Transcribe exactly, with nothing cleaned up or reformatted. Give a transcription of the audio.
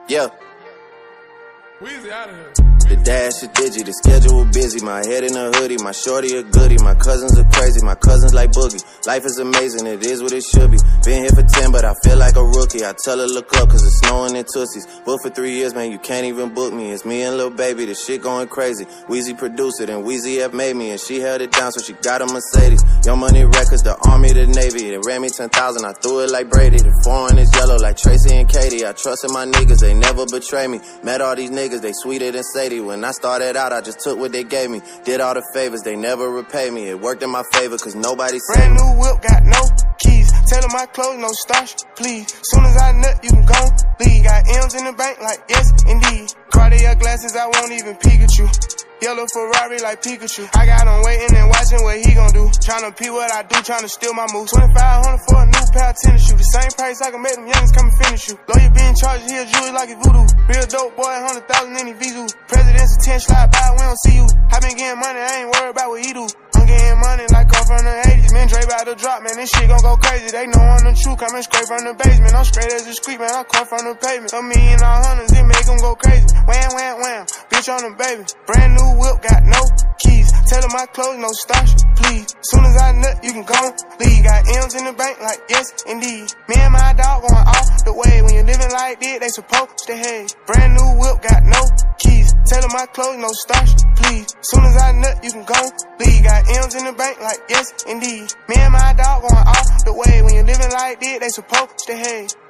Yeah. Weezy out of here. The dash is digi, the schedule busy. My head in a hoodie, my shorty a goodie. My cousins are crazy, my cousins like Boogie. Life is amazing, it is what it should be. Been here for ten, but I feel like a rookie. I tell her look up, cause it's snowing in Tootsies. Booked for three years, man, you can't even book me. It's me and Lil Baby, the shit going crazy. Weezy produced it, and Weezy F made me. And she held it down, so she got a Mercedes. Young Money Records, the Army, the Navy. They ran me ten thousand, I threw it like Brady. The foreign is yellow like Tracy and Katie. I trusted my niggas, they never betray me. Met all these niggas, they sweeter than Sadie. When I started out, I just took what they gave me. Did all the favors, they never repay me. It worked in my favor, cause nobody saved Brand me. new whip, got no keys. Tell them my clothes, no starch, please. Soon as I nut, you can go leave. Got M's in the bank, like yes, indeed. Cartier glasses, I won't even peek at you. Yellow Ferrari like Pikachu. I got him waiting and watching what he gon' do. Tryna pee what I do, tryna steal my moves. twenty-five hundred for a new pair of tennis shoes. The same price I can make them youngins come and finish you. Lawyer being charged, he a jewelry like a voodoo. Real dope boy, one hundred thousand in his Vizu. President's ten slide by, we don't see you. I been getting money, I ain't worried about what he do. I'm getting money like I'm from the eighties. Man, Dre about to drop, man, this shit gon' go crazy. They know I'm the truth, coming straight from the basement. I'm straight as a street, man, I come from the pavement. A million all hundreds, it make them go crazy. Wham, wham, wham, bitch on the baby. Brand new whip, got no keys. Tell them my clothes, no starch, please. Soon as I nut, you can go leave. Got M's in the bank, like yes, indeed. Me and my dog going off the way. When you living like this, they supposed to hate. Brand new whip, got no keys. Tell them my clothes, no starch, please. Soon as I nut, you can go leave. Got M's in the bank, like yes, indeed. Me and my dog going off the way. When you living like this, they supposed to hate.